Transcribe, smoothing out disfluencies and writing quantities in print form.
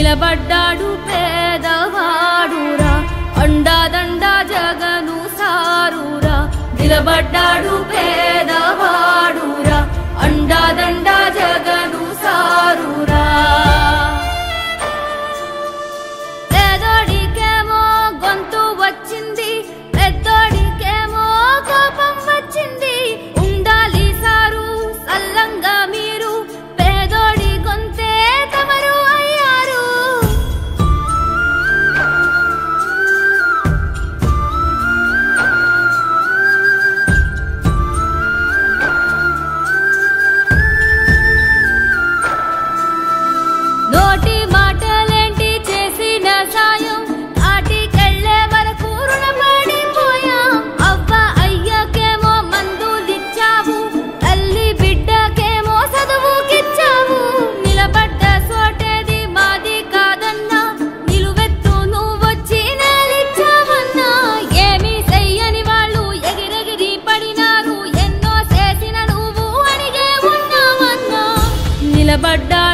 నిలబడ్డాడు పేదవాడురా అండాదండా జగను సారురా నిలబడ్డాడు పేదవాడురా అండాదండా జగను సారురా పేదోడికేమో గొంతు వచ్చింది పెద్దోడికేమో కోపం వచ్చింది ఉండాలి సారు సల్లంగా మీరు పేదోడి గొంతే తమరు అయ్యారు నోటి మాటలేంటి చేసిన సాయం ఆటికెళ్ళే వరకు రుణపడిపోయాం అవ్వ అయ్యకేమో మందులిచ్చావు తల్లి బిడ్డకేమో చదువుకిచ్చావు నిలబడ్డ సోటేది మాది కాదన్నా నిలువెత్తు నువ్వొచ్చి నేలిచ్చావన్నా ఏమీ చెయ్యని వాళ్ళు ఎగిరెగిరి పడినారు ఎన్నో చేసిన నువ్వు అడిగే ఉన్నావన్నా నిలబడ్డా